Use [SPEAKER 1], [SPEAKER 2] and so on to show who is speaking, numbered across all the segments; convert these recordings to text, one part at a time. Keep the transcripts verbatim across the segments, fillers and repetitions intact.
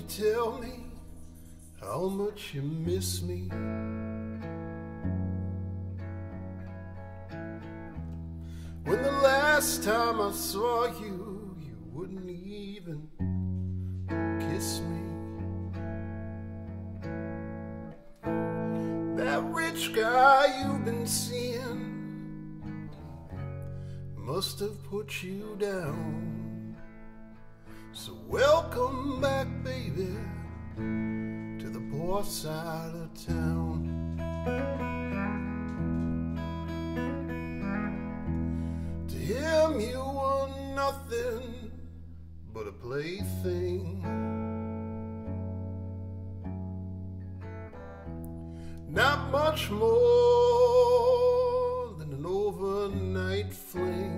[SPEAKER 1] you tell me how much you miss me? When the last time I saw you, you wouldn't even kiss me. That rich guy you've been seeing must have put you down. So welcome back, baby, to the poor side of town. To him you were nothing but a plaything. Not much more than an overnight fling.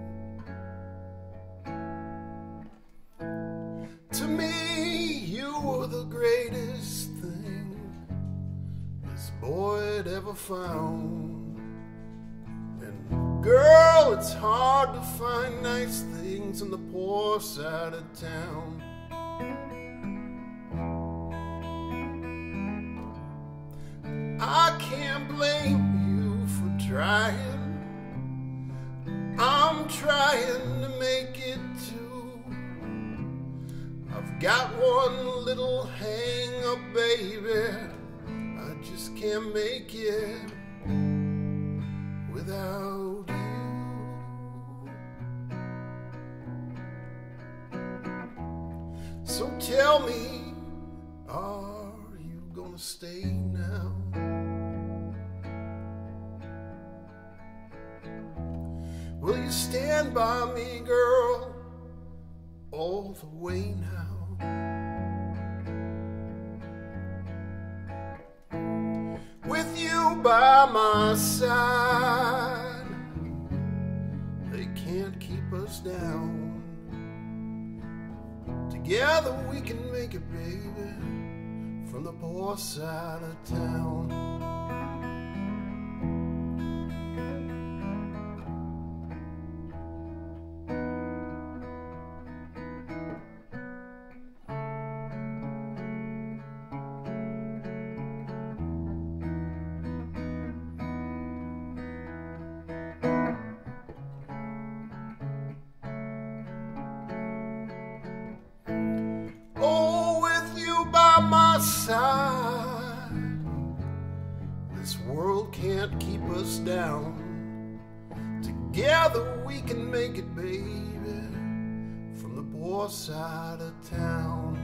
[SPEAKER 1] To me, you were the greatest thing this boy had ever found. And girl, it's hard to find nice things on the poor side of town. I can't blame you for trying. I'm trying to make it too. I've got one little hang up, baby. I just can't make it without you. So tell me, are you gonna stay now? Will you stand by me, girl, all the way now? With you by my side, they can't keep us down. Together we can make it, baby, from the poor side of town. My side, this world can't keep us down. Together we can make it, baby, from the poor side of town.